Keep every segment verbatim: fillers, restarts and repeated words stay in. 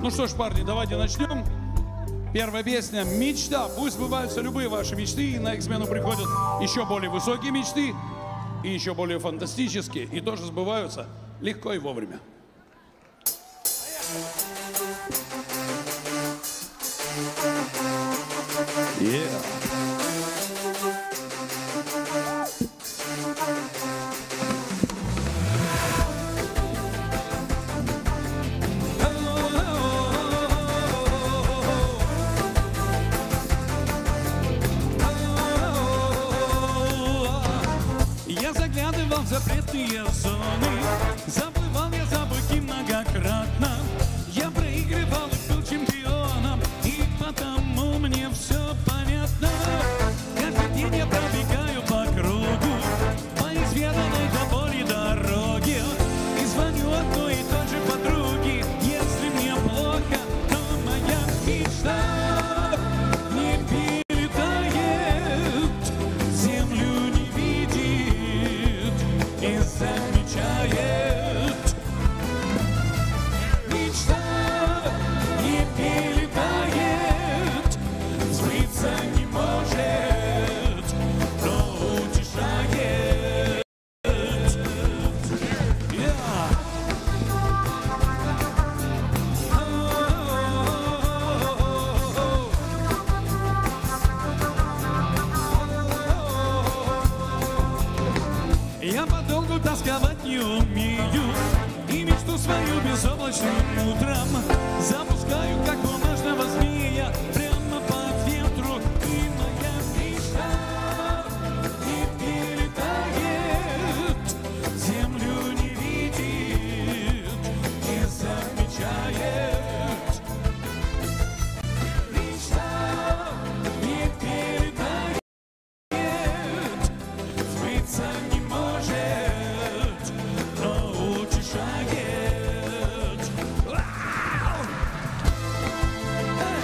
Ну что ж, парни, давайте начнем. Первая песня «Мечта». Пусть сбываются любые ваши мечты, и на их смену приходят еще более высокие мечты, и еще более фантастические, и тоже сбываются легко и вовремя. Yeah. Я заглядывал в запретные зоны, заплывал я за быки многократно. Я проигрывал и был чемпионом, и потому мне все понятно. Каждый день я пробегаю по кругу по изведанной до боли дороге и звоню одной и той же подруге. Если мне плохо, то моя мечта не перелетает, землю не видит и замечает. Мечта не перелетает, сбыться не может, но утешает. Yeah. Я подолгу тосковать не умею, и мечту свою безоблачным утром запускаю, как бумажного змея, прямо под ветру. И моя мечта не перелетает, землю не видит и замечает. Мечта не перелетает, сбыться не может, но утешает. Вау! Эй!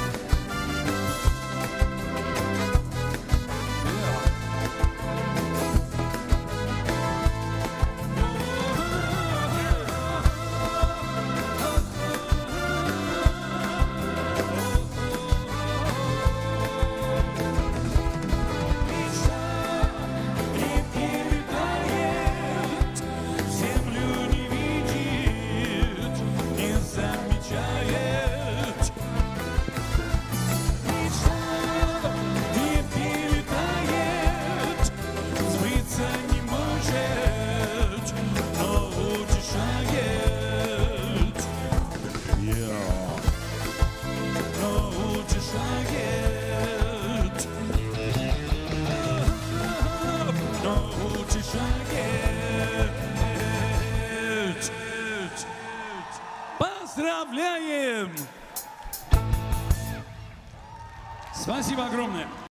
Мечта не перелетает, землю не видит, не замечает. Мечта не перелетает, сбыться не может, но утешает. Но утешает. Но утешает. Поздравляем! Спасибо огромное.